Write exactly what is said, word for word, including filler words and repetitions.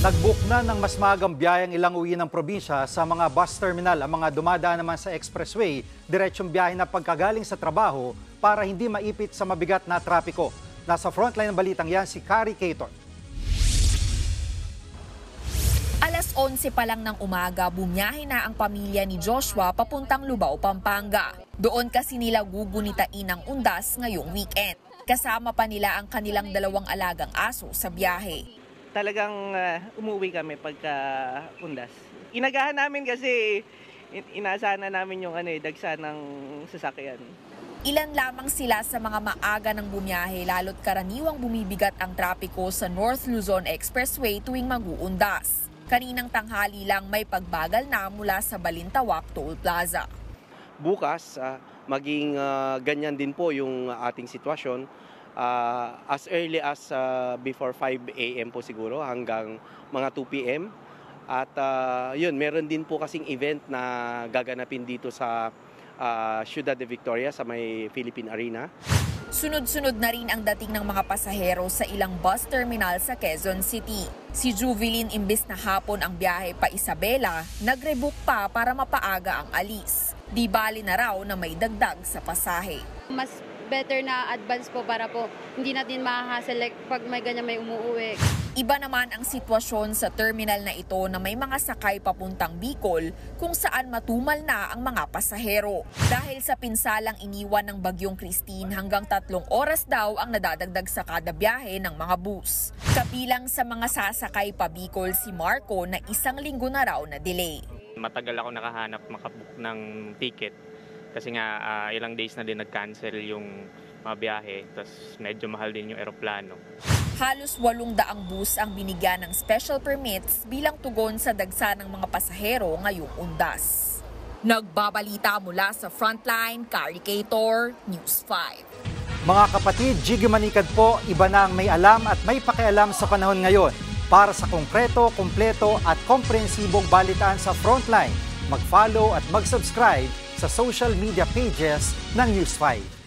Nag-book na ng mas maagang biyayang ilang uwi ng probinsya sa mga bus terminal. Ang mga dumadaan naman sa expressway, diretsyong biyahe na pagkagaling sa trabaho para hindi maipit sa mabigat na trapiko. Nasa frontline ng balitang yan si Kari Cator. Alas onse pa lang ng umaga, bumiyahe na ang pamilya ni Joshua papuntang Lubao, Pampanga. Doon kasi nila gugunitain ang undas ngayong weekend. Kasama pa nila ang kanilang dalawang alagang aso sa biyahe. Talagang uh, umuwi kami pagka undas. Inagahan namin kasi inaasahan na namin yung ano, eh, dagsa ng sasakyan. Ilan lamang sila sa mga maaga ng bumiyahe lalo't karaniwang bumibigat ang trapiko sa North Luzon Expressway tuwing mag-uundas. Kaninang tanghali lang may pagbagal na mula sa Balintawak Toll Plaza. Bukas, uh, maging uh, ganyan din po yung ating sitwasyon. Uh, as early as uh, before five a m po siguro hanggang mga two p m At uh, yun, meron din po kasing event na gaganapin dito sa uh, Ciudad de Victoria sa may Philippine Arena. Sunod-sunod na rin ang dating ng mga pasahero sa ilang bus terminal sa Quezon City. Si Juvelyn, imbes na hapon ang biyahe pa Isabela, nag-rebook pa para mapaaga ang alis. Di bali na raw na may dagdag sa pasahe. Mas better na advance po para po hindi natin ma-select pag may ganyan may umuuwi. Iba naman ang sitwasyon sa terminal na ito na may mga sakay papuntang Bicol kung saan matumal na ang mga pasahero. Dahil sa pinsalang iniwan ng Bagyong Christine, hanggang tatlong oras daw ang nadadagdag sa kada biyahe ng mga bus. Kabilang sa mga sasakay pa Bicol si Marco na isang linggo na raw na delay. Matagal ako nakahanap makabook ng ticket. Kasi nga uh, ilang days na din nag-cancel yung mga biyahe, tapos medyo mahal din yung eroplano. Halos walong daang bus ang binigyan ng special permits bilang tugon sa dagsa ng mga pasahero ngayong undas. Nagbabalita mula sa Frontline, Kari Cator, News five. Mga kapatid, Jiggy Manikad po, iba na ang may alam at may pakialam sa panahon ngayon. Para sa konkreto, kumpleto at komprehensibong balitaan sa Frontline, mag-follow at mag-subscribe sa social media pages ng News five.